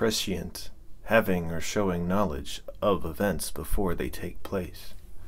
prescient, having or showing knowledge of events before they take place.